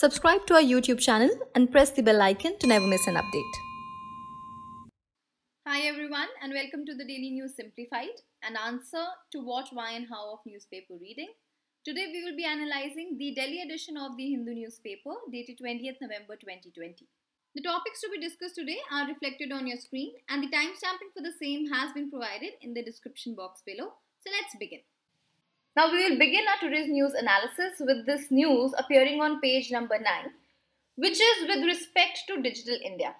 Subscribe to our YouTube channel and press the bell icon to never miss an update. Hi everyone and welcome to the Daily News Simplified, an answer to what, why and how of newspaper reading. Today we will be analyzing the Delhi edition of the Hindu newspaper dated 20th November 2020. The topics to be discussed today are reflected on your screen and the timestamping for the same has been provided in the description box below. So let's begin. Now we will begin our today's news analysis with this news appearing on page number 9, which is with respect to Digital India.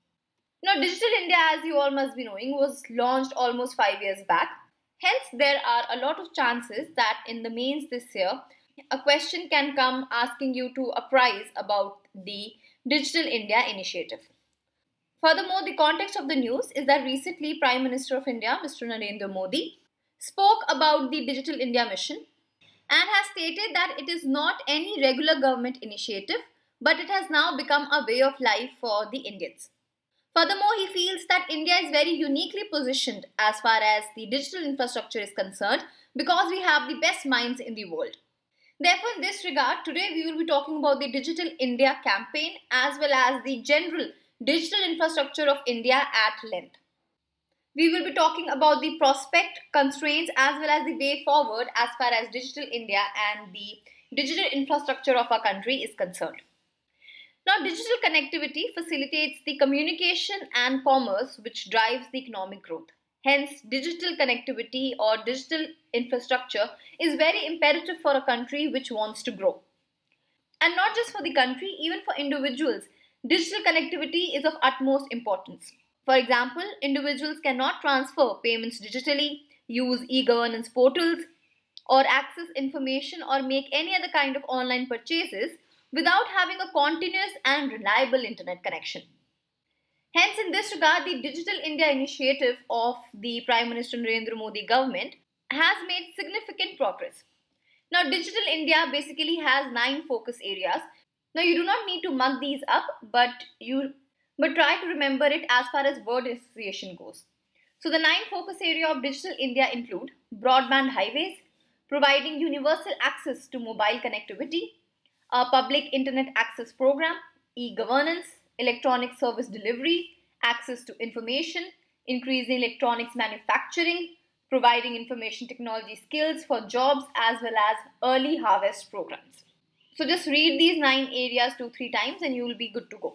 Now, Digital India, as you all must be knowing, was launched almost 5 years back. Hence, there are a lot of chances that in the mains this year, a question can come asking you to apprise about the Digital India initiative. Furthermore, the context of the news is that recently Prime Minister of India, Mr. Narendra Modi, spoke about the Digital India mission and has stated that it is not any regular government initiative, but it has now become a way of life for the Indians. Furthermore, he feels that India is very uniquely positioned as far as the digital infrastructure is concerned because we have the best minds in the world. Therefore, in this regard, today we will be talking about the Digital India campaign as well as the general digital infrastructure of India at length. We will be talking about the prospect, constraints as well as the way forward as far as Digital India and the digital infrastructure of our country is concerned. Now, digital connectivity facilitates the communication and commerce which drives the economic growth. Hence, digital connectivity or digital infrastructure is very imperative for a country which wants to grow. And not just for the country, even for individuals, digital connectivity is of utmost importance. For example, individuals cannot transfer payments digitally, use e-governance portals, or access information or make any other kind of online purchases without having a continuous and reliable internet connection. Hence, in this regard, the Digital India initiative of the Prime Minister Narendra Modi government has made significant progress. Now, Digital India basically has 9 focus areas. Now, you do not need to mug these up, but try to remember it as far as word association goes. So, the 9 focus areas of Digital India include broadband highways, providing universal access to mobile connectivity, a public internet access program, e-governance, electronic service delivery, access to information, increasing electronics manufacturing, providing information technology skills for jobs as well as early harvest programs. So just read these 9 areas 2-3 times and you will be good to go.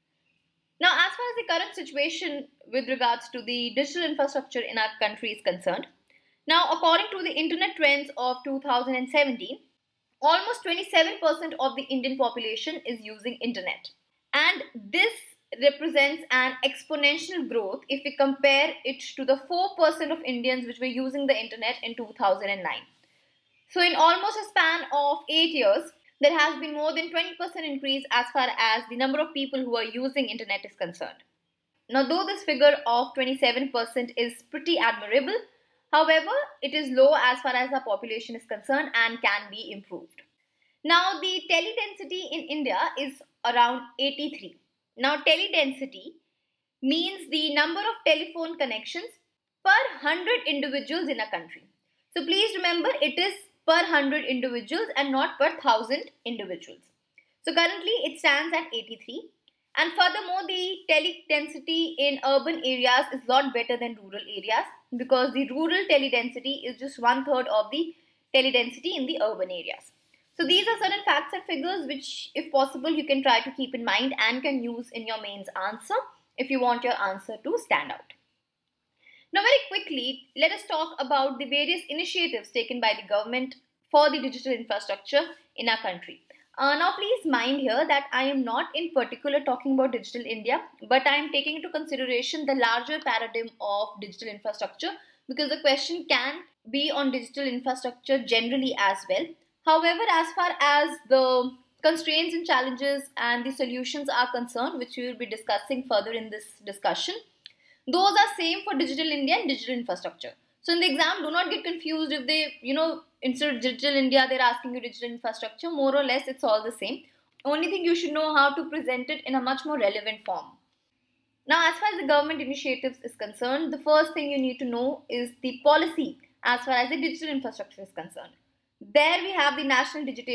Now, as far as the current situation with regards to the digital infrastructure in our country is concerned, now according to the Internet Trends of 2017, almost 27% of the Indian population is using internet. And this represents an exponential growth if we compare it to the 4% of Indians which were using the internet in 2009. So in almost a span of 8 years, there has been more than 20% increase as far as the number of people who are using internet is concerned. Now, though this figure of 27% is pretty admirable, however, it is low as far as the population is concerned and can be improved. Now, the tele-density in India is around 83. Now, tele-density means the number of telephone connections per 100 individuals in a country. So, please remember it is per 100 individuals and not per 1000 individuals. So, currently it stands at 83. And furthermore, the tele-density in urban areas is a lot better than rural areas because the rural tele-density is just 1/3 of the tele-density in the urban areas. So these are certain facts and figures which, if possible, you can try to keep in mind and can use in your mains answer if you want your answer to stand out. Now, very quickly, let us talk about the various initiatives taken by the government for the digital infrastructure in our country. Now, please mind here that I am not in particular talking about Digital India, but I am taking into consideration the larger paradigm of digital infrastructure because the question can be on digital infrastructure generally as well. However, as far as the constraints and challenges and the solutions are concerned, which we will be discussing further in this discussion, those are same for Digital India and digital infrastructure. So in the exam, do not get confused if they, instead of Digital India, they're asking you digital infrastructure. More or less, it's all the same. Only thing you should know how to present it in a much more relevant form. Now, as far as the government initiatives is concerned, the first thing you need to know is the policy as far as the digital infrastructure is concerned. There we have the National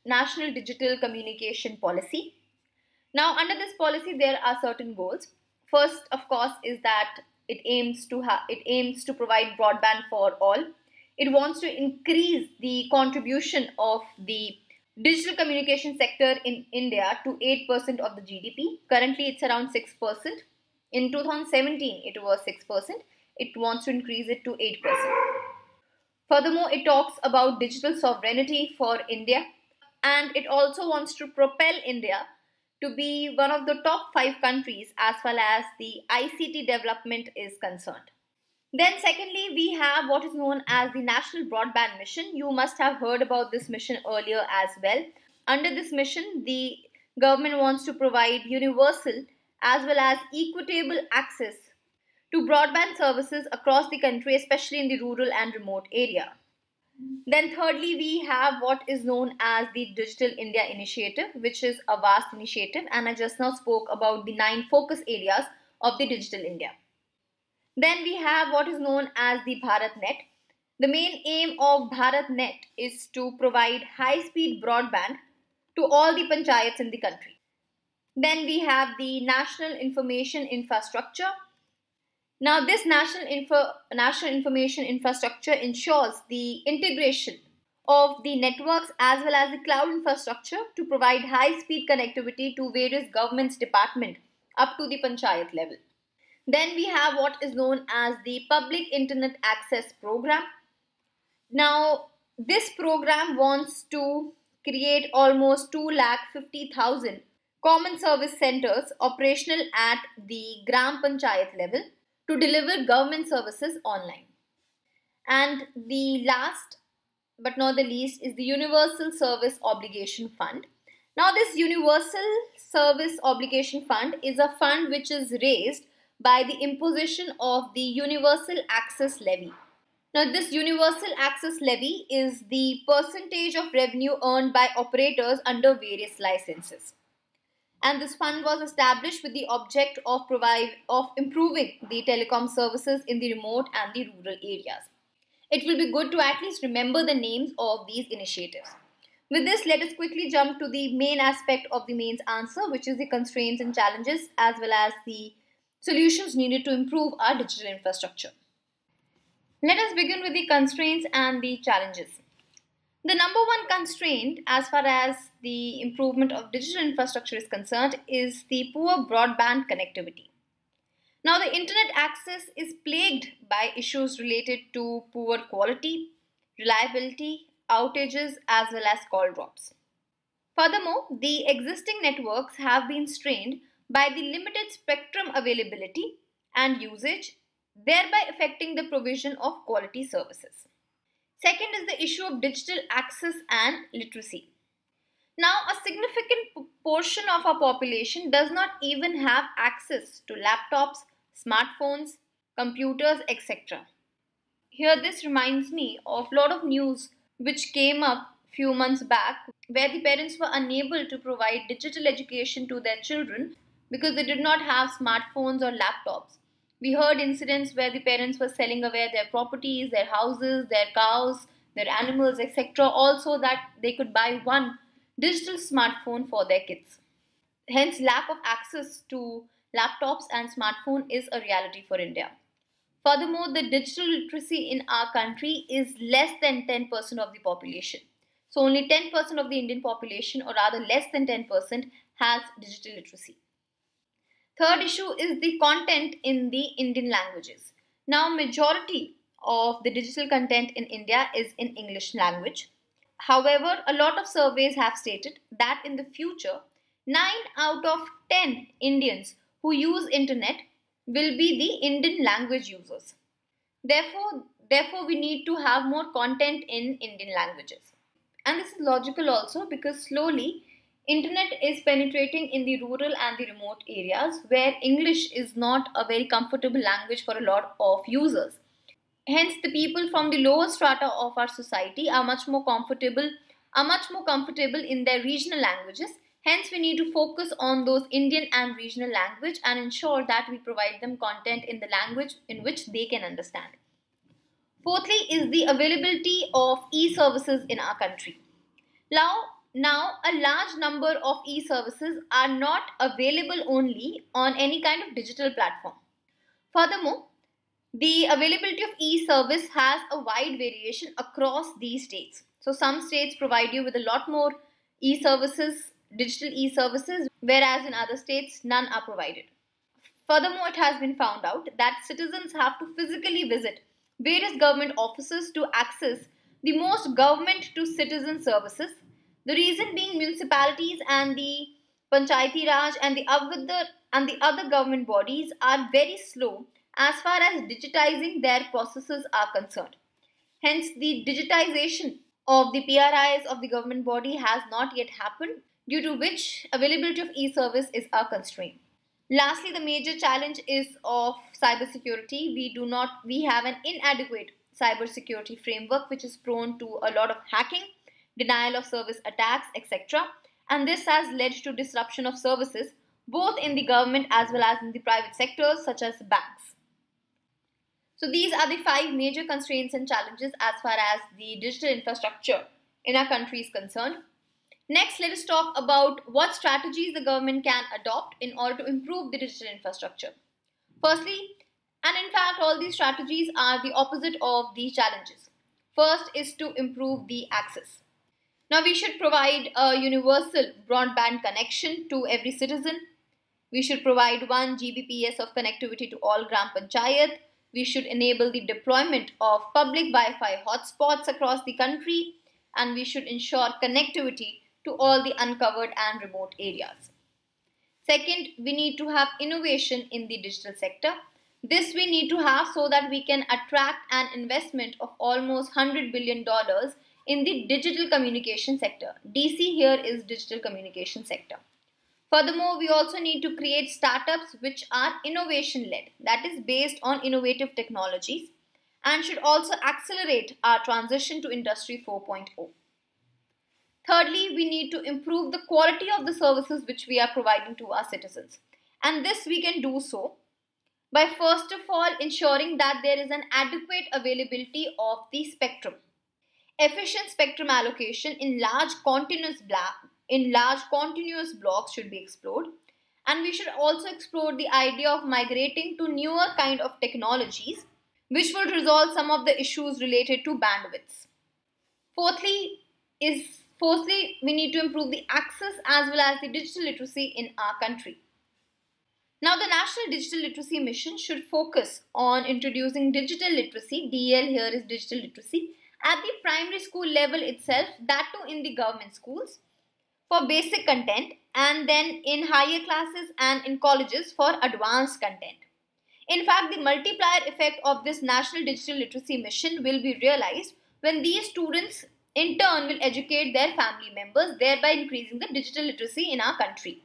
National Digital Communication Policy. Now, under this policy, there are certain goals. First, of course, is that it aims to provide broadband for all. It wants to increase the contribution of the digital communication sector in India to 8% of the GDP. Currently, it's around 6%. In 2017, it was 6%. It wants to increase it to 8%. Furthermore, it talks about digital sovereignty for India, and it also wants to propel India to be one of the top 5 countries as far as the ICT development is concerned. Then, secondly, we have what is known as the National Broadband Mission. You must have heard about this mission earlier as well. Under this mission, the government wants to provide universal as well as equitable access to broadband services across the country, especially in the rural and remote area. Then, thirdly, we have what is known as the Digital India Initiative, which is a vast initiative, and I just now spoke about the 9 focus areas of the Digital India. Then we have what is known as the BharatNet. The main aim of BharatNet is to provide high-speed broadband to all the panchayats in the country. Then we have the National Information Infrastructure. Now, this National Information Infrastructure ensures the integration of the networks as well as the cloud infrastructure to provide high-speed connectivity to various government's departments up to the panchayat level. Then we have what is known as the Public Internet Access Program. Now, this program wants to create almost 250,000 common service centers operational at the Gram Panchayat level to deliver government services online. And the last but not the least is the Universal Service Obligation Fund. Now, this Universal Service Obligation Fund is a fund which is raised by the imposition of the Universal Access Levy. Now, this Universal Access Levy is the percentage of revenue earned by operators under various licenses. And this fund was established with the object of improving the telecom services in the remote and the rural areas. It will be good to at least remember the names of these initiatives. With this, let us quickly jump to the main aspect of the mains answer, which is the constraints and challenges as well as the solutions needed to improve our digital infrastructure. Let us begin with the constraints and the challenges. The number one constraint as far as the improvement of digital infrastructure is concerned is the poor broadband connectivity. Now, the internet access is plagued by issues related to poor quality, reliability, outages, as well as call drops. Furthermore, the existing networks have been strained by the limited spectrum availability and usage, thereby affecting the provision of quality services. Second is the issue of digital access and literacy. Now, a significant portion of our population does not even have access to laptops, smartphones, computers, etc. Here, this reminds me of a lot of news which came up few months back where the parents were unable to provide digital education to their children because they did not have smartphones or laptops. We heard incidents where the parents were selling away their properties, their houses, their cows, their animals, etc., also that they could buy one digital smartphone for their kids. Hence, lack of access to laptops and smartphone is a reality for India. Furthermore, the digital literacy in our country is less than 10% of the population. So, only 10% of the Indian population, or rather less than 10%, has digital literacy. Third issue is the content in the Indian languages. Now, majority of the digital content in India is in English language. However, a lot of surveys have stated that in the future, 9 out of 10 Indians who use internet will be the Indian language users. Therefore, we need to have more content in Indian languages. And this is logical also because slowly internet is penetrating in the rural and the remote areas where English is not a very comfortable language for a lot of users. Hence, the people from the lower strata of our society are much more comfortable in their regional languages. Hence, we need to focus on those Indian and regional language and ensure that we provide them content in the language in which they can understand. Fourthly is the availability of e-services in our country. Now, Now, a large number of e-services are not available only on any kind of digital platform. Furthermore, the availability of e-service has a wide variation across these states. So some states provide you with a lot more e-services, digital e-services, whereas in other states none are provided. Furthermore, it has been found out that citizens have to physically visit various government offices to access the most government to citizen services. The reason being municipalities and the Panchayati Raj and the other government bodies are very slow as far as digitizing their processes are concerned. Hence, the digitization of the PRIs of the government body has not yet happened, due to which availability of e-service is a constraint. Lastly, the major challenge is of cybersecurity. We have an inadequate cybersecurity framework which is prone to a lot of hacking, denial of service attacks, etc. And this has led to disruption of services both in the government as well as in the private sectors such as banks. So these are the 5 major constraints and challenges as far as the digital infrastructure in our country is concerned. Next, let us talk about what strategies the government can adopt in order to improve the digital infrastructure. Firstly, and in fact all these strategies are the opposite of these challenges. First is to improve the access. Now we should provide a universal broadband connection to every citizen. We should provide 1 Gbps of connectivity to all Gram Panchayat. We should enable the deployment of public Wi-Fi hotspots across the country, and we should ensure connectivity to all the uncovered and remote areas. Second, we need to have innovation in the digital sector. This we need to have so that we can attract an investment of almost $100 billion in the digital communication sector. DC here is digital communication sector. Furthermore, we also need to create startups which are innovation led, that is based on innovative technologies, and should also accelerate our transition to Industry 4.0. Thirdly, we need to improve the quality of the services which we are providing to our citizens. And this we can do so by first of all ensuring that there is an adequate availability of the spectrum. Efficient spectrum allocation in large continuous blocks should be explored. And we should also explore the idea of migrating to newer kind of technologies which will resolve some of the issues related to bandwidths. Fourthly, we need to improve the access as well as the digital literacy in our country. Now, the National Digital Literacy Mission should focus on introducing digital literacy, DL here is digital literacy, at the primary school level itself, that too in the government schools, for basic content, and then in higher classes and in colleges for advanced content. In fact, the multiplier effect of this National Digital Literacy Mission will be realized when these students in turn will educate their family members, thereby increasing the digital literacy in our country.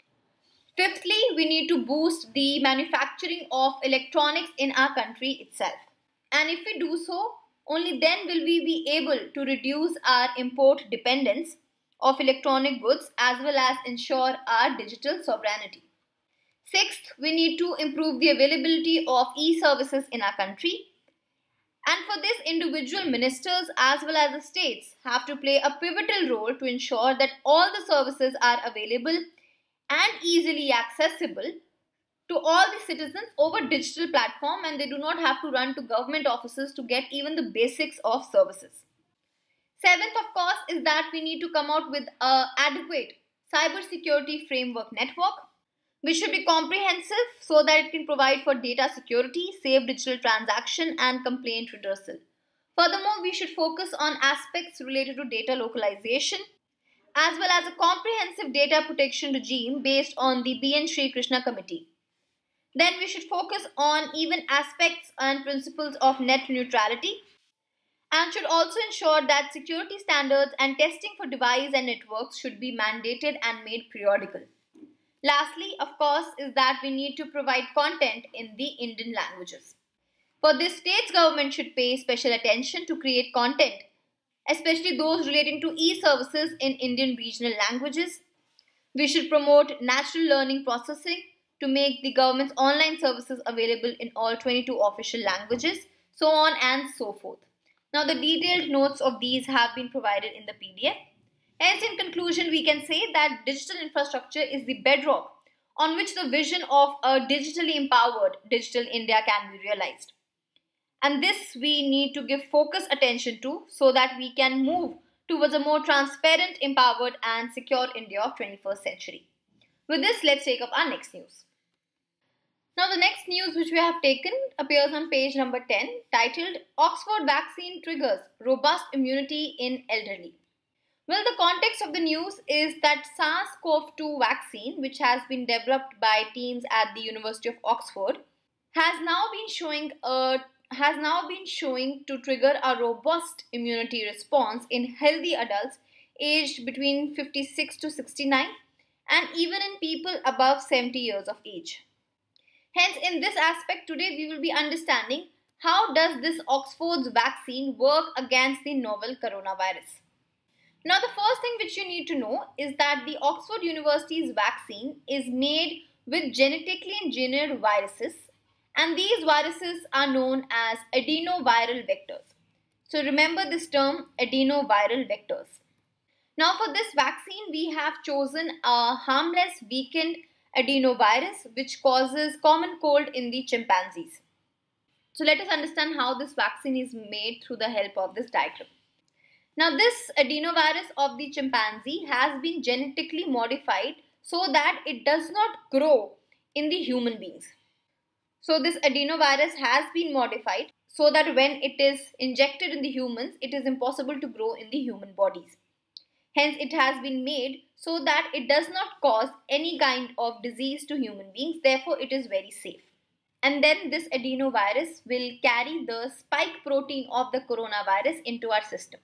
Fifthly, we need to boost the manufacturing of electronics in our country itself. And if we do so, only then will we be able to reduce our import dependence of electronic goods as well as ensure our digital sovereignty. Sixth, we need to improve the availability of e-services in our country. And for this, individual ministers as well as the states have to play a pivotal role to ensure that all the services are available and easily accessible to all the citizens over digital platform, and they do not have to run to government offices to get even the basics of services. Seventh, of course, is that we need to come out with an adequate cybersecurity framework network, which should be comprehensive so that it can provide for data security, safe digital transaction and complaint redressal. Furthermore, we should focus on aspects related to data localization as well as a comprehensive data protection regime based on the B.N. Sri Krishna Committee. Then we should focus on even aspects and principles of net neutrality, and should also ensure that security standards and testing for device and networks should be mandated and made periodical. Lastly, of course, is that we need to provide content in the Indian languages. For this, state's government should pay special attention to create content, especially those relating to e-services in Indian regional languages. We should promote natural learning processing to make the government's online services available in all 22 official languages, so on and so forth. Now, the detailed notes of these have been provided in the PDF. Hence, in conclusion, we can say that digital infrastructure is the bedrock on which the vision of a digitally empowered digital India can be realized. And this we need to give focused attention to so that we can move towards a more transparent, empowered, and secure India of 21st century. With this, let's take up our next news. Now, the next news which we have taken appears on page number 10, titled Oxford Vaccine Triggers Robust Immunity in Elderly. Well, the context of the news is that SARS-CoV-2 vaccine, which has been developed by teams at the University of Oxford, has now been showing to trigger a robust immunity response in healthy adults aged between 56 to 69 and even in people above 70 years of age. Hence, in this aspect today we will be understanding how does this Oxford's vaccine work against the novel coronavirus. Now, the first thing which you need to know is that the Oxford University's vaccine is made with genetically engineered viruses, and these viruses are known as adenoviral vectors. So remember this term, adenoviral vectors. Now, for this vaccine, we have chosen a harmless weakened adenovirus which causes common cold in the chimpanzees. So let us understand how this vaccine is made through the help of this diagram. Now, this adenovirus of the chimpanzee has been genetically modified so that it does not grow in the human beings. So, this adenovirus has been modified so that when it is injected in the humans, it is impossible to grow in the human bodies. Hence, it has been made so that it does not cause any kind of disease to human beings. Therefore, it is very safe. And then this adenovirus will carry the spike protein of the coronavirus into our system.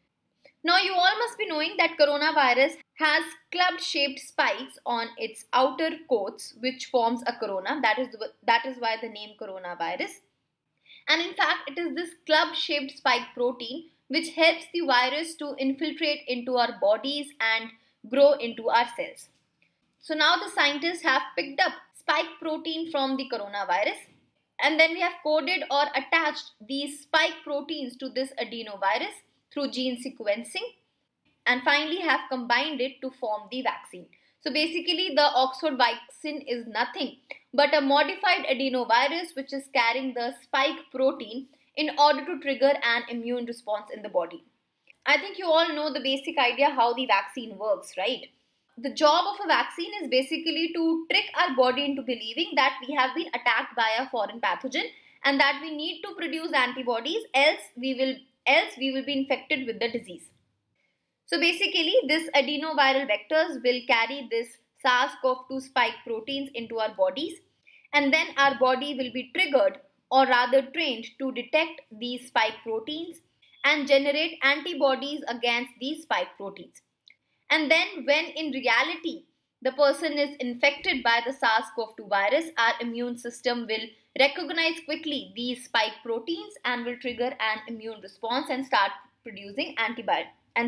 Now, you all must be knowing that coronavirus has club-shaped spikes on its outer coats, which forms a corona. That is why the name coronavirus. And in fact, it is this club-shaped spike protein which helps the virus to infiltrate into our bodies and grow into our cells. So now the scientists have picked up spike protein from the coronavirus, and then we have coded or attached these spike proteins to this adenovirus through gene sequencing, and finally have combined it to form the vaccine. So basically the Oxford vaccine is nothing but a modified adenovirus which is carrying the spike protein in order to trigger an immune response in the body. I think you all know the basic idea how the vaccine works, right? The job of a vaccine is basically to trick our body into believing that we have been attacked by a foreign pathogen and that we need to produce antibodies, else we will be infected with the disease. So basically, this adenoviral vectors will carry this SARS-CoV-2 spike proteins into our bodies, and then our body will be triggered or rather trained to detect these spike proteins and generate antibodies against these spike proteins. And then when in reality the person is infected by the SARS-CoV-2 virus, our immune system will recognize quickly these spike proteins and will trigger an immune response and start producing antibodies.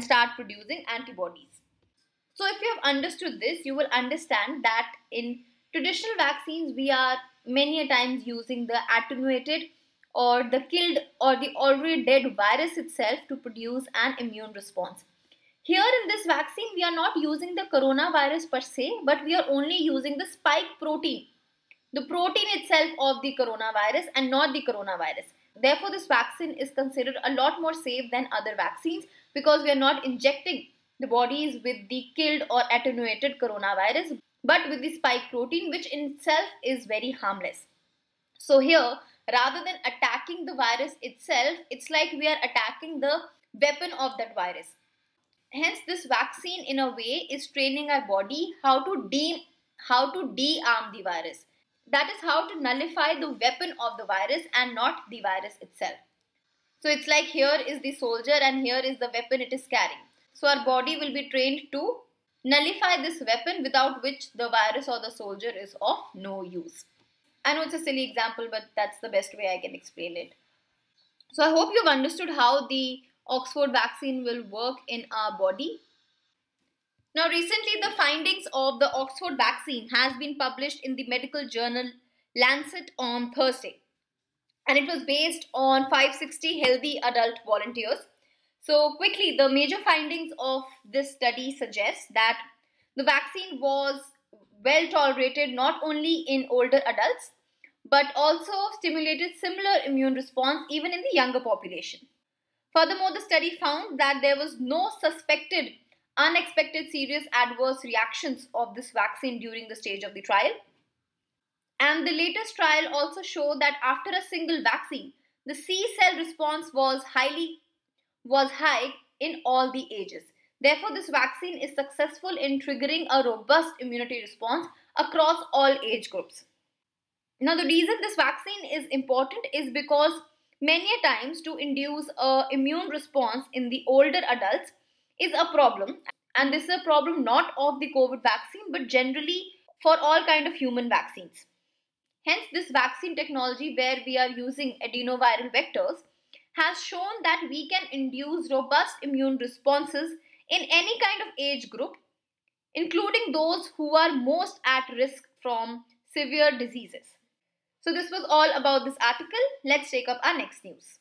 So if you have understood this, you will understand that in traditional vaccines we are many a times using the attenuated or the killed or the already dead virus itself to produce an immune response. Here in this vaccine, we are not using the coronavirus per se, but we are only using the spike protein, the protein itself of the coronavirus and not the coronavirus. Therefore, this vaccine is considered a lot more safe than other vaccines because we are not injecting the bodies with the killed or attenuated coronavirus, but with the spike protein, which in itself is very harmless. So here, rather than attacking the virus itself, it's like we are attacking the weapon of that virus. Hence, this vaccine in a way is training our body how to de-arm the virus. That is how to nullify the weapon of the virus and not the virus itself. So it's like here is the soldier and here is the weapon it is carrying. So our body will be trained to nullify this weapon without which the virus or the soldier is of no use. I know it's a silly example, but that's the best way I can explain it. So I hope you've understood how the Oxford vaccine will work in our body. Now recently the findings of the Oxford vaccine has been published in the medical journal Lancet on Thursday, and it was based on 560 healthy adult volunteers. So quickly, the major findings of this study suggest that the vaccine was well tolerated not only in older adults but also stimulated similar immune response even in the younger population. Furthermore, the study found that there was no suspected unexpected serious adverse reactions of this vaccine during the stage of the trial. And the latest trial also showed that after a single vaccine, the C cell response was high in all the ages. Therefore, this vaccine is successful in triggering a robust immunity response across all age groups. Now, the reason this vaccine is important is because many a times to induce a immune response in the older adults is a problem, and this is a problem not of the COVID vaccine but generally for all kind of human vaccines. Hence, this vaccine technology where we are using adenoviral vectors has shown that we can induce robust immune responses in any kind of age group, including those who are most at risk from severe diseases. So this was all about this article. Let's take up our next news.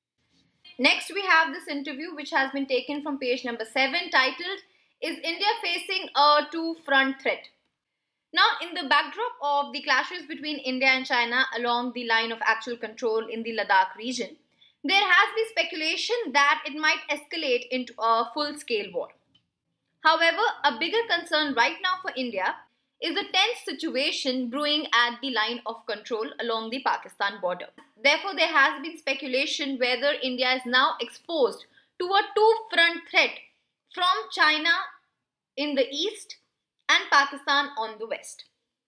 Next, we have this interview which has been taken from page number 7 titled, "Is India Facing a Two-Front Threat?" Now, in the backdrop of the clashes between India and China along the line of actual control in the Ladakh region, there has been speculation that it might escalate into a full-scale war. However, a bigger concern right now for India is a tense situation brewing at the line of control along the Pakistan border. Therefore, there has been speculation whether India is now exposed to a two-front threat from China in the east and Pakistan on the west.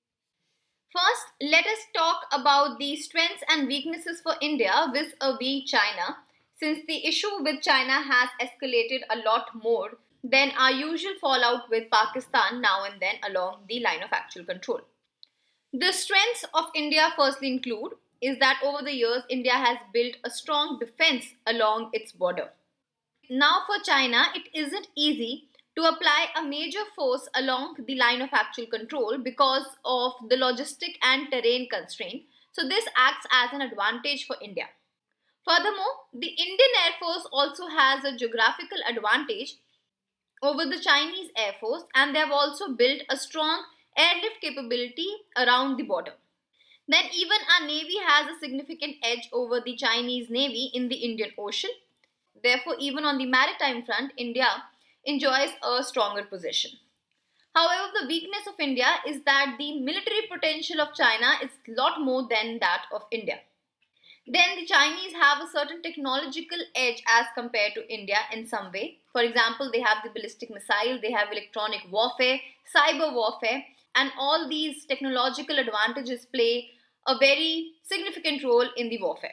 First, let us talk about the strengths and weaknesses for India vis-a-vis China, since the issue with China has escalated a lot more than our usual fallout with Pakistan now and then along the line of actual control. The strengths of India firstly include is that over the years India has built a strong defense along its border. Now for China, it isn't easy to apply a major force along the line of actual control because of the logistic and terrain constraint. So this acts as an advantage for India. Furthermore, the Indian Air Force also has a geographical advantage over the Chinese Air Force, and they have also built a strong airlift capability around the border. Then even our Navy has a significant edge over the Chinese Navy in the Indian Ocean. Therefore, even on the maritime front, India enjoys a stronger position. However, the weakness of India is that the military potential of China is a lot more than that of India. Then the Chinese have a certain technological edge as compared to India in some way. For example, they have the ballistic missile, they have electronic warfare, cyber warfare, and all these technological advantages play a very significant role in the warfare.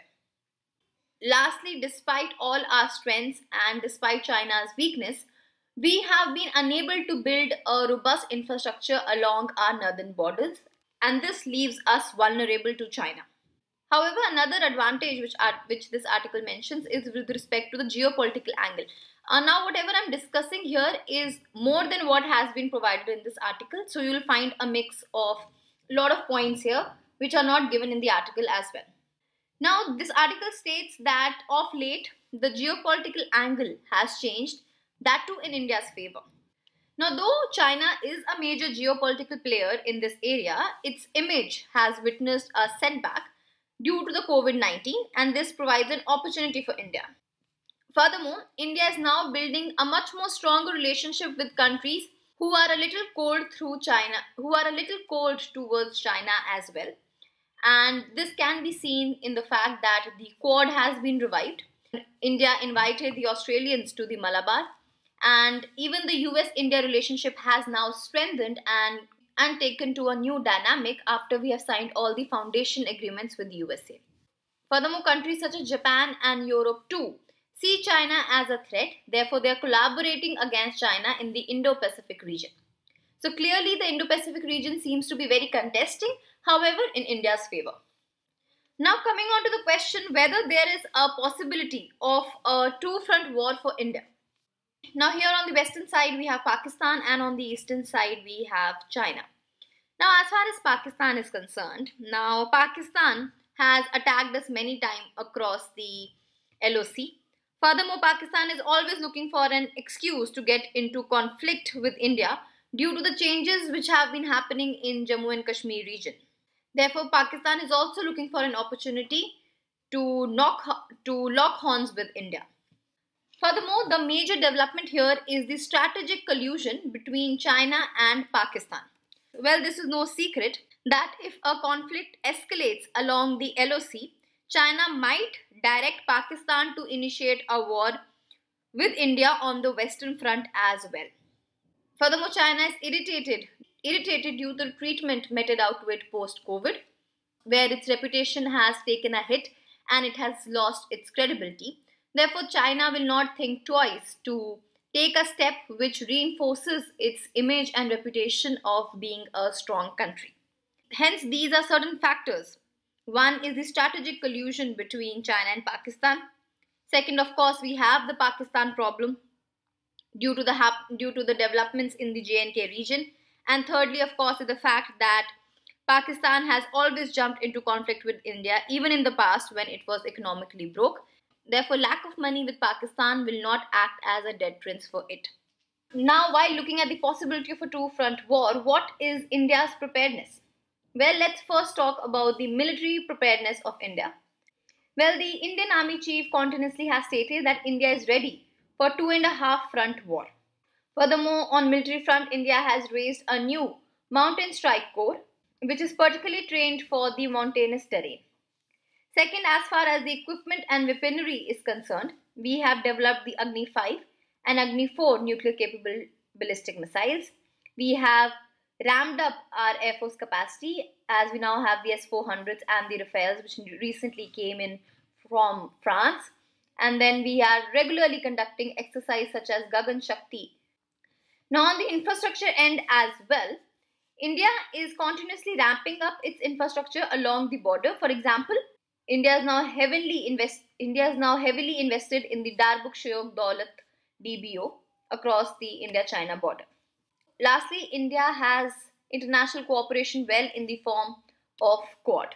Lastly, despite all our strengths and despite China's weakness, we have been unable to build a robust infrastructure along our northern borders, and this leaves us vulnerable to China. However, another advantage which this article mentions is with respect to the geopolitical angle. Now, whatever I'm discussing here is more than what has been provided in this article. So, you will find a mix of a lot of points here which are not given in the article as well. Now, this article states that of late, the geopolitical angle has changed, that too in India's favor. Now, though China is a major geopolitical player in this area, its image has witnessed a setback due to the COVID-19, and this provides an opportunity for India. Furthermore, India is now building a much more stronger relationship with countries who are a little cold towards China as well. And this can be seen in the fact that the Quad has been revived. India invited the Australians to the Malabar, and even the US-India relationship has now strengthened and taken to a new dynamic after we have signed all the foundation agreements with the USA. Furthermore, countries such as Japan and Europe too see China as a threat. Therefore, they are collaborating against China in the Indo-Pacific region. So clearly, the Indo-Pacific region seems to be very contesting, however, in India's favor. Now, coming on to the question whether there is a possibility of a two-front war for India. Now, here on the western side, we have Pakistan, and on the eastern side, we have China. Now, as far as Pakistan is concerned, now Pakistan has attacked us many times across the LOC. Furthermore, Pakistan is always looking for an excuse to get into conflict with India due to the changes which have been happening in Jammu and Kashmir region. Therefore, Pakistan is also looking for an opportunity to lock horns with India. Furthermore, the major development here is the strategic collusion between China and Pakistan. Well, this is no secret that if a conflict escalates along the LOC, China might direct Pakistan to initiate a war with India on the Western Front as well. Furthermore, China is irritated due to the treatment meted out to it post-COVID, where its reputation has taken a hit and it has lost its credibility. Therefore, China will not think twice to take a step which reinforces its image and reputation of being a strong country. Hence, these are certain factors. One is the strategic collusion between China and Pakistan. Second, of course, we have the Pakistan problem due to the developments in the J&K region. And thirdly, of course, is the fact that Pakistan has always jumped into conflict with India, even in the past when it was economically broke. Therefore, lack of money with Pakistan will not act as a deterrent for it. Now, while looking at the possibility of a two-front war, what is India's preparedness? Well, let's first talk about the military preparedness of India. Well, the Indian Army Chief continuously has stated that India is ready for 2.5 front war. Furthermore, on military front, India has raised a new Mountain Strike Corps, which is particularly trained for the mountainous terrain. Second, as far as the equipment and weaponry is concerned, we have developed the Agni 5 and Agni 4 nuclear-capable ballistic missiles. We have ramped up our Air Force capacity as we now have the S-400s and the Rafales, which recently came in from France. And then we are regularly conducting exercises such as Gagan Shakti. Now, on the infrastructure end as well, India is continuously ramping up its infrastructure along the border. For example, India is now heavily invested in the Darbuk Shayok Daulat DBO across the India-China border. Lastly, India has international cooperation well in the form of Quad.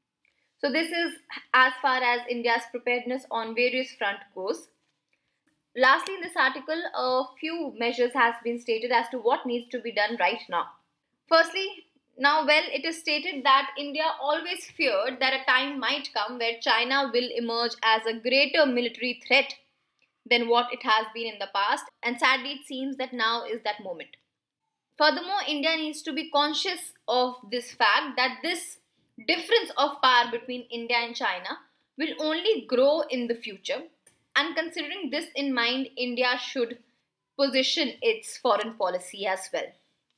So this is as far as India's preparedness on various fronts goes. Lastly, in this article, a few measures has been stated as to what needs to be done right now. Firstly, now, well, it is stated that India always feared that a time might come where China will emerge as a greater military threat than what it has been in the past, and sadly it seems that now is that moment. Furthermore, India needs to be conscious of this fact that this difference of power between India and China will only grow in the future, and considering this in mind, India should position its foreign policy as well.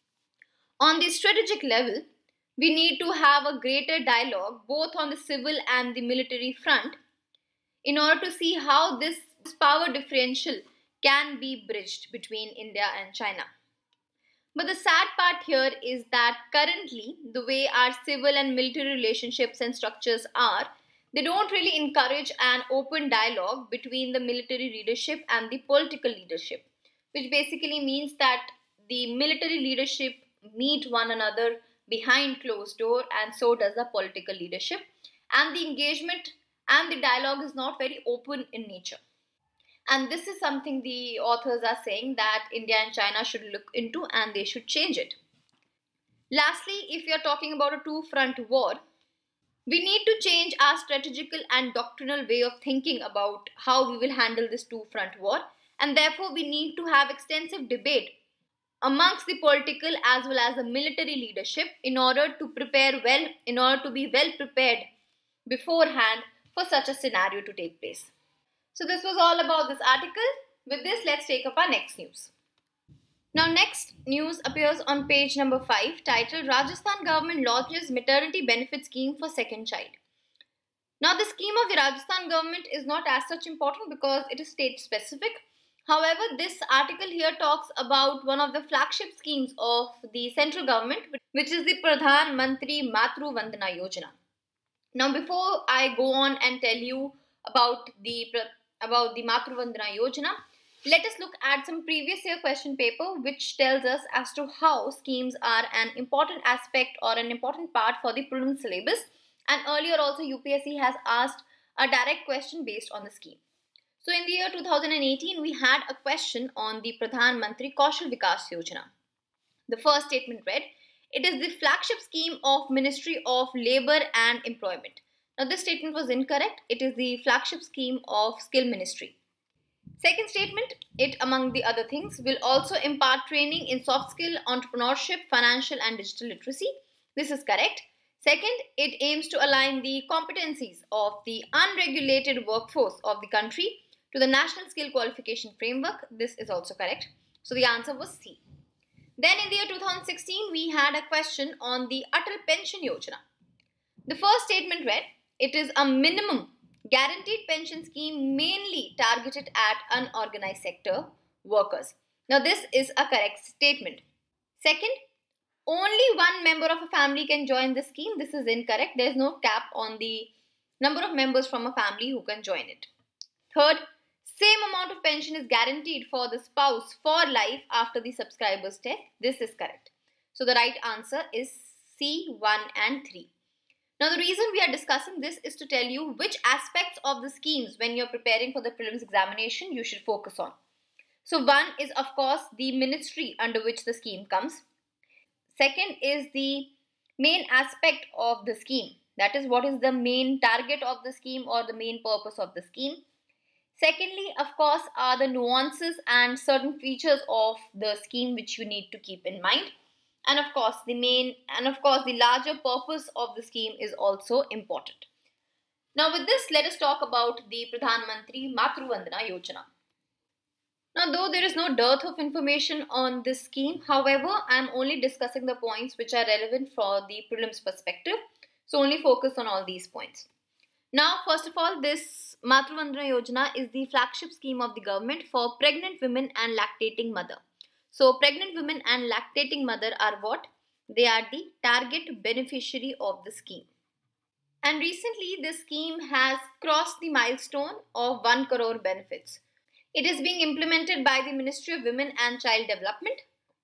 On the strategic level, we need to have a greater dialogue both on the civil and the military front in order to see how this power differential can be bridged between India and China. But the sad part here is that currently, the way our civil and military relationships and structures are, they don't really encourage an open dialogue between the military leadership and the political leadership, which basically means that the military leadership meet one another behind closed door, and so does the political leadership, and the engagement and the dialogue is not very open in nature. And this is something the authors are saying that India and China should look into and they should change it. Lastly, if we are talking about a two-front war, we need to change our strategical and doctrinal way of thinking about how we will handle this two-front war, and therefore we need to have extensive debate amongst the political as well as the military leadership in order to be well prepared beforehand for such a scenario to take place. So this was all about this article. With this, let's take up our next news. Now, next news appears on page number 5, titled Rajasthan Government Launches Maternity Benefit Scheme for Second Child. Now, the scheme of the Rajasthan government is not as such important because it is state specific. However, this article here talks about one of the flagship schemes of the central government, which is the Pradhan Mantri Matru Vandana Yojana. Now, before I go on and tell you about the Matru Vandana Yojana, let us look at some previous year question paper which tells us as to how schemes are an important aspect or an important part for the preliminary syllabus, and earlier also UPSC has asked a direct question based on the scheme. So in the year 2018, we had a question on the Pradhan Mantri Kaushal Vikas Yojana. The first statement read, it is the flagship scheme of Ministry of Labour and Employment. Now this statement was incorrect. It is the flagship scheme of Skill Ministry. Second statement, it among the other things will also impart training in soft skill, entrepreneurship, financial and digital literacy. This is correct. Second, it aims to align the competencies of the unregulated workforce of the country to the National Skill Qualification Framework. This is also correct. So the answer was C. Then in the year 2016, we had a question on the Atal Pension Yojana. The first statement read, it is a minimum guaranteed pension scheme mainly targeted at unorganized sector workers. Now this is a correct statement. Second, only one member of a family can join the scheme. This is incorrect. There is no cap on the number of members from a family who can join it. Third, same amount of pension is guaranteed for the spouse for life after the subscriber's death. This is correct. So the right answer is C, 1 and 3. Now the reason we are discussing this is to tell you which aspects of the schemes when you're preparing for the prelims examination you should focus on. So one is of course the ministry under which the scheme comes. Second is the main aspect of the scheme. That is, what is the main target of the scheme or the main purpose of the scheme. Secondly, of course, are the nuances and certain features of the scheme which you need to keep in mind. And of course, the larger purpose of the scheme is also important. Now with this, let us talk about the Pradhan Mantri Matru Vandana Yojana. Now, though there is no dearth of information on this scheme, however, I am only discussing the points which are relevant for the prelims perspective. So only focus on all these points. Now, first of all, this Matru Vandana Yojana is the flagship scheme of the government for pregnant women and lactating mother. So, pregnant women and lactating mother are what? They are the target beneficiary of the scheme. And recently, this scheme has crossed the milestone of 1 crore benefits. It is being implemented by the Ministry of Women and Child Development.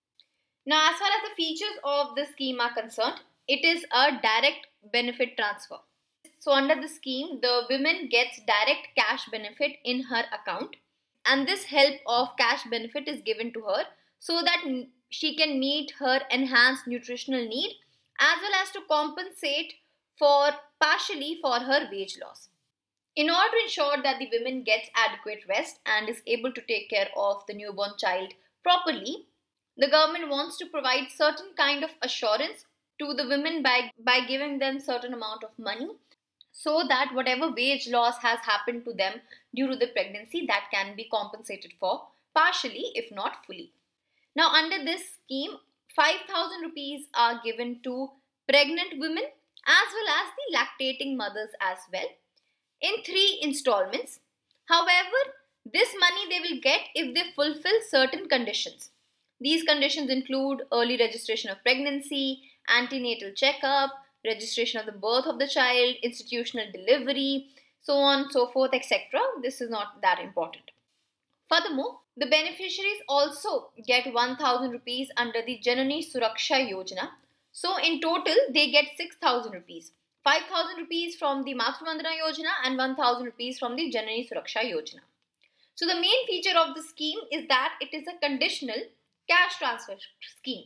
Now, as far as the features of the scheme are concerned, it is a direct benefit transfer. So, under the scheme, the woman gets direct cash benefit in her account, and this help of cash benefit is given to her so that she can meet her enhanced nutritional need as well as to compensate partially for her wage loss. In order to ensure that the woman gets adequate rest and is able to take care of the newborn child properly, the government wants to provide certain kind of assurance to the women by giving them certain amount of money so that whatever wage loss has happened to them due to the pregnancy, that can be compensated for partially if not fully. Now under this scheme, 5,000 rupees are given to pregnant women as well as the lactating mothers as well, in 3 installments. However, this money they will get if they fulfill certain conditions. These conditions include early registration of pregnancy, antenatal checkup, registration of the birth of the child, institutional delivery, so on, so forth, etc. This is not that important. Furthermore, the beneficiaries also get 1,000 rupees under the Janani Suraksha Yojana. So in total, they get 6,000 rupees. 5,000 rupees from the Matru Vandana Yojana and 1,000 rupees from the Janani Suraksha Yojana. So the main feature of the scheme is that it is a conditional cash transfer scheme.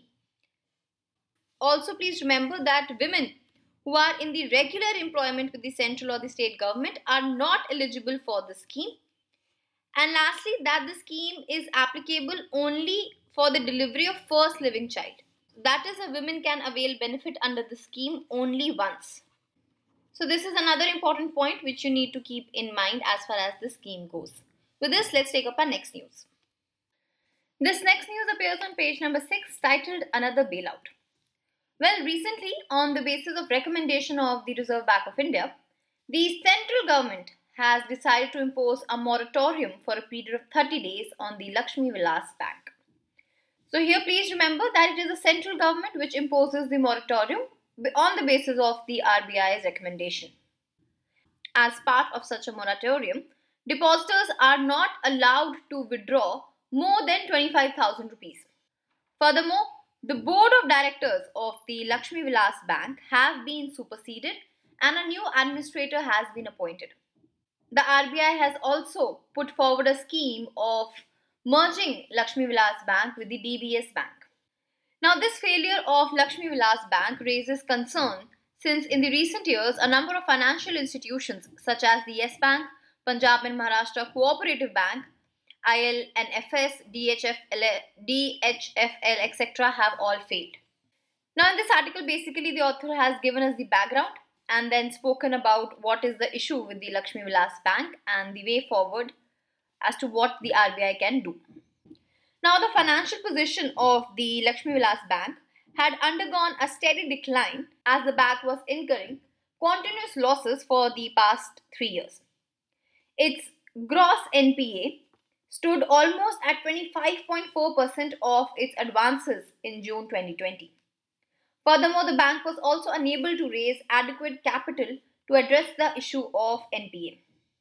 Also, please remember that women who are in the regular employment with the central or the state government are not eligible for the scheme. And lastly, that the scheme is applicable only for the delivery of first living child. That is, a woman can avail benefit under the scheme only once. So this is another important point which you need to keep in mind as far as the scheme goes. With this, let's take up our next news. This next news appears on page number 6, titled Another Bailout. Well, recently, on the basis of recommendation of the Reserve Bank of India, the central government has decided to impose a moratorium for a period of 30 days on the Lakshmi Vilas Bank. So here please remember that it is the central government which imposes the moratorium on the basis of the RBI's recommendation. As part of such a moratorium, depositors are not allowed to withdraw more than 25,000 rupees. Furthermore, the board of directors of the Lakshmi Vilas Bank have been superseded and a new administrator has been appointed. the RBI has also put forward a scheme of merging Lakshmi Vilas Bank with the DBS Bank. Now, this failure of Lakshmi Vilas Bank raises concern since in the recent years, a number of financial institutions such as the Yes Bank, Punjab and Maharashtra Cooperative Bank, ILNFS, DHFL, etc. have all failed. Now, in this article, basically the author has given us the background and then spoken about what is the issue with the Lakshmi Vilas Bank and the way forward as to what the RBI can do. Now, the financial position of the Lakshmi Vilas Bank had undergone a steady decline as the bank was incurring continuous losses for the past 3 years. Its gross NPA stood almost at 25.4% of its advances in June 2020. Furthermore, the bank was also unable to raise adequate capital to address the issue of NPA.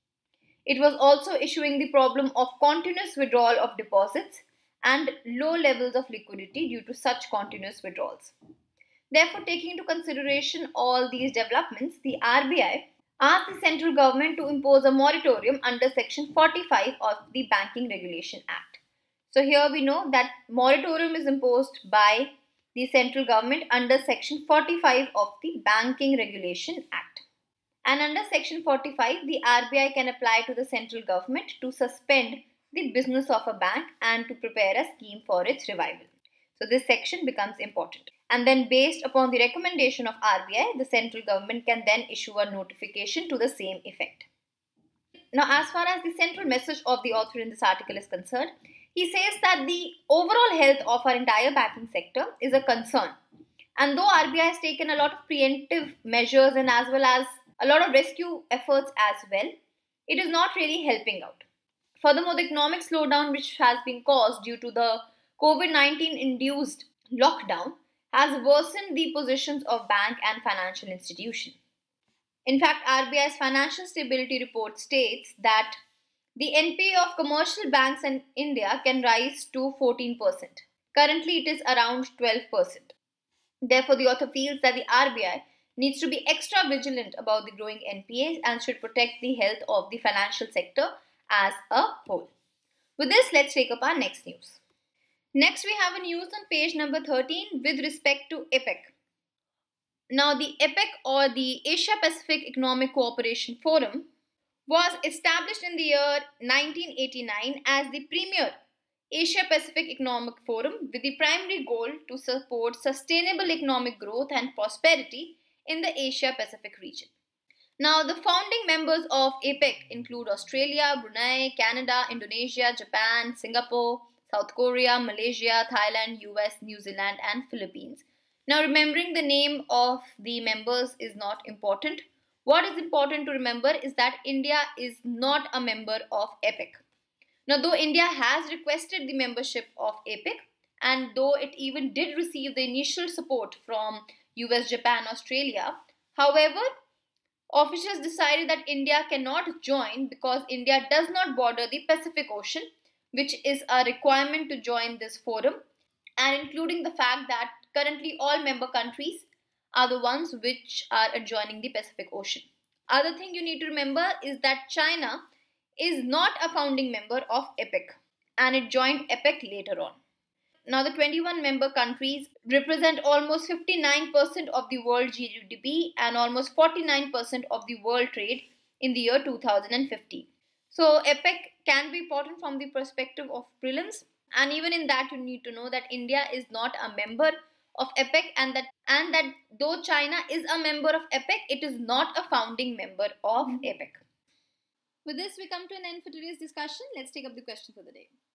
It was also issuing the problem of continuous withdrawal of deposits and low levels of liquidity due to such continuous withdrawals. Therefore, taking into consideration all these developments, the RBI asked the central government to impose a moratorium under Section 45 of the Banking Regulation Act. So here we know that moratorium is imposed by the central government under Section 45 of the Banking Regulation Act. And under Section 45, the RBI can apply to the central government to suspend the business of a bank and to prepare a scheme for its revival. So this section becomes important. And then based upon the recommendation of RBI, the central government can then issue a notification to the same effect. Now, as far as the central message of the author in this article is concerned, he says that the overall health of our entire banking sector is a concern. And though RBI has taken a lot of preemptive measures and as well as a lot of rescue efforts as well, it is not really helping out. Furthermore, the economic slowdown which has been caused due to the COVID-19 induced lockdown has worsened the positions of bank and financial institutions. In fact, RBI's financial stability report states that the NPA of commercial banks in India can rise to 14%. Currently, it is around 12%. Therefore, the author feels that the RBI needs to be extra vigilant about the growing NPAs and should protect the health of the financial sector as a whole. With this, let's take up our next news. Next, we have a news on page number 13 with respect to APEC. Now, the APEC or the Asia Pacific Economic Cooperation Forum was established in the year 1989 as the premier Asia Pacific Economic Forum with the primary goal to support sustainable economic growth and prosperity in the Asia Pacific region. Now, the founding members of APEC include Australia, Brunei, Canada, Indonesia, Japan, Singapore, South Korea, Malaysia, Thailand, US, New Zealand, and Philippines. Now, remembering the name of the members is not important. What is important to remember is that India is not a member of APEC. Now, though India has requested the membership of APEC, and though it even did receive the initial support from US, Japan, Australia, however, officials decided that India cannot join because India does not border the Pacific Ocean, which is a requirement to join this forum, and including the fact that currently all member countries are the ones which are adjoining the Pacific Ocean. Other thing you need to remember is that China is not a founding member of APEC and it joined APEC later on. Now, the 21 member countries represent almost 59% of the world GDP and almost 49% of the world trade in the year 2050. So, APEC can be important from the perspective of prelims, and even in that you need to know that India is not a member of APEC and that though China is a member of APEC, it is not a founding member of APEC. With this, we come to an end for today's discussion. Let's take up the question for the day.